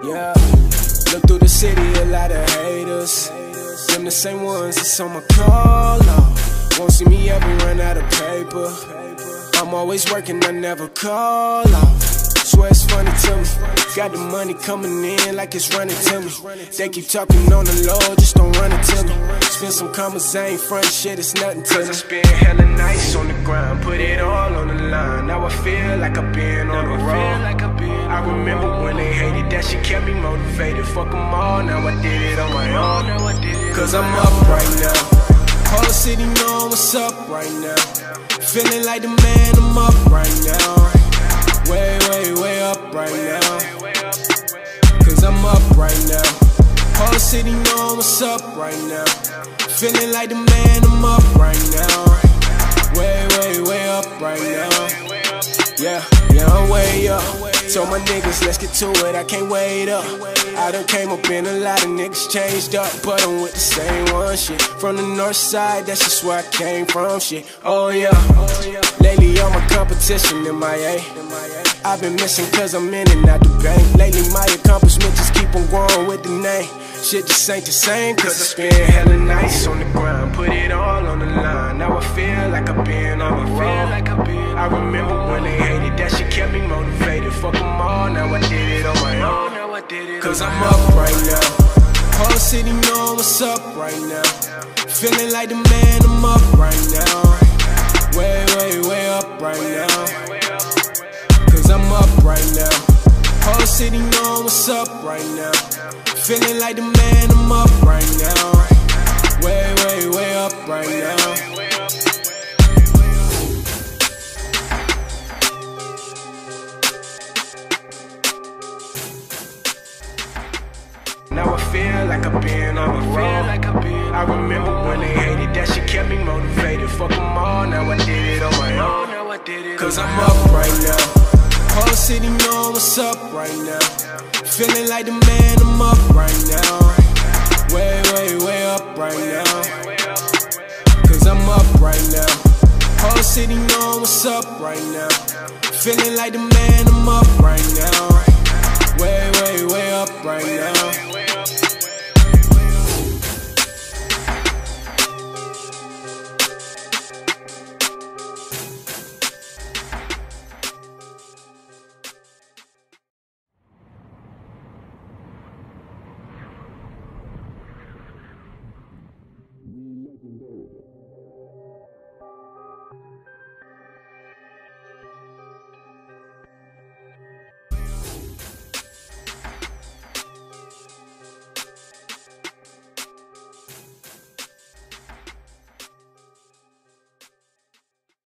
Yeah, look through the city, a lot of haters. Them the same ones that's on my call off. Won't see me ever run out of paper. I'm always working, I never call off. Swear it's funny to me. Got the money coming in like it's running to me. They keep talking on the low, just don't run it to me. Spend some commas, I ain't front shit, it's nothing to me. Cause I spent hella nights on the grind, put it all on the line. Now I feel like I've been on the road. I remember when they hated, that shit kept me motivated. Fuck them all, now I did it on my own. Cause I'm up right now. All the city know what's up right now. Feeling like the man, I'm up right now. Way, way, way up right now. Cause I'm up right now. All the city know what's up right now. Feeling like the man, I'm up right now. Way, way, way up right now. Yeah, I'm way up. Told my niggas, let's get to it, I can't wait up. I done came up in a lot of niggas changed up, but I'm with the same one shit. From the north side, that's just where I came from shit. Oh yeah, lately I'm a competition in my A. I've been missing cause I'm in and out the bank. Lately my accomplishments just keep on growing with the name. Shit just ain't the same cause I spent hella nights on the grind, put it all on the line. Now I feel like I've been on the road. I remember when they hated, that shit kept me motivated. Fuck them all, now I did it on my own. Cause I'm up right now. All the city know what's up right now. Feeling like the man, I'm up right now. Way, way, way up right now. Cause I'm up right now. All the city know what's up right now. Feeling like the man, I'm up right now. Way, way, way up right now. Now I feel like I've been on the road. I remember when they hated, that shit kept me motivated. Fuck them all, now I did it on my own. Cause I'm up right now. All the city know what's up right now. Feeling like the man, I'm up right now. Way, way, way up right now. Cause I'm up right now. All the city know what's up right now. Feeling like the man, I'm up right now. Way, way,